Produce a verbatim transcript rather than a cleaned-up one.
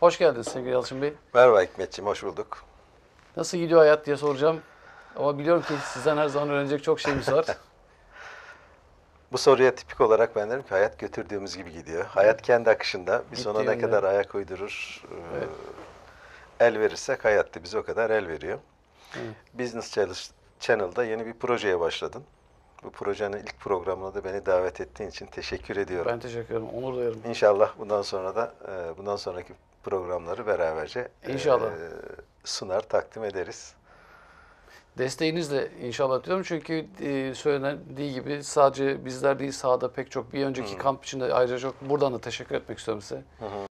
Hoş geldiniz sevgili Yalçın Bey. Merhaba Hikmetciğim, hoş bulduk. Nasıl gidiyor hayat diye soracağım. Ama biliyorum ki sizden her zaman öğrenecek çok şeyimiz var. Bu soruya tipik olarak ben derim ki hayat götürdüğümüz gibi gidiyor. Hayat kendi akışında. Biz Gitti ona ne yönde. kadar ayak uydurur, e, Evet. el verirsek hayat da bize o kadar el veriyor. Evet. Business Challenge- Channel'da yeni bir projeye başladın. Bu projenin ilk programına da beni davet ettiğin için teşekkür ediyorum. Ben teşekkür ederim. Onur duyarım. İnşallah bundan sonra da e, bundan sonraki programları beraberce e, İnşallah. sunar, takdim ederiz. Desteğinizle inşallah diyorum. Çünkü e, söylendiği gibi sadece bizler değil sahada pek çok bir önceki kamp için de ayrıca çok buradan da teşekkür etmek istiyorum size.